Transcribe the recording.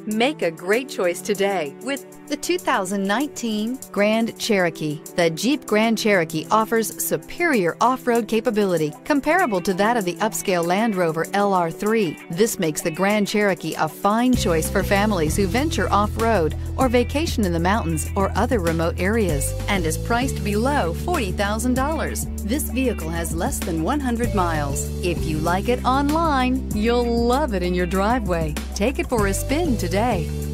Make a great choice today with the 2019 Grand Cherokee. The Jeep Grand Cherokee offers superior off-road capability comparable to that of the upscale Land Rover LR3. This makes the Grand Cherokee a fine choice for families who venture off-road or vacation in the mountains or other remote areas, and is priced below $40,000. This vehicle has less than 100 miles. If you like it online, you'll love it in your driveway. Take it for a spin today.